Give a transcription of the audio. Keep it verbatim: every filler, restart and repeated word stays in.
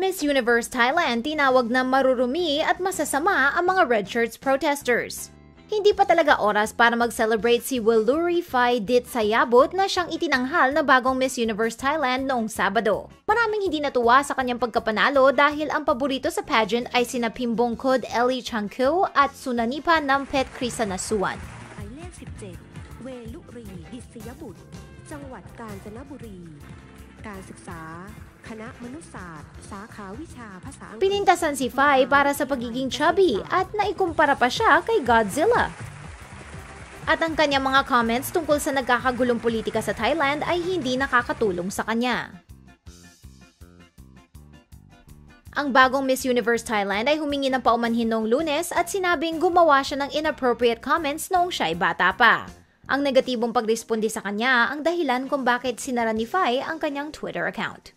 Miss Universe Thailand tinawag na marurumi at masasama ang mga red shirts protesters. Hindi pa talaga oras para mag-celebrate si Willuri Phai Ditsayabut na siyang itinanghal na bagong Miss Universe Thailand noong Sabado. Maraming hindi natuwa sa kanyang pagkapanalo dahil ang paborito sa pageant ay sina Pimbongkod Ellie Changkyu at Sunanipa Nampet Krisanasuan. หมายเลข สิบเจ็ด เวลุรี ดิษยบุตร จังหวัดกาญจนบุรี การศึกษา คณะมนุษยศาสตร์ สาขาวิชาภาษาอังกฤษ Pinintasan si Phai para sa pagiging chubby at naikumpara pa siya kay Godzilla. At ang kanyang mga comments tungkol sa nagkakagulong politika sa Thailand ay hindi nakakatulong sa kanya. Ang bagong Miss Universe Thailand ay humingi ng paumanhin noong Lunes at sinabing gumawa siya ng inappropriate comments noong siya ay bata pa. Ang negatibong pagresponde sa kanya ang dahilan kung bakit sinara ni Phai ang kanyang Twitter account.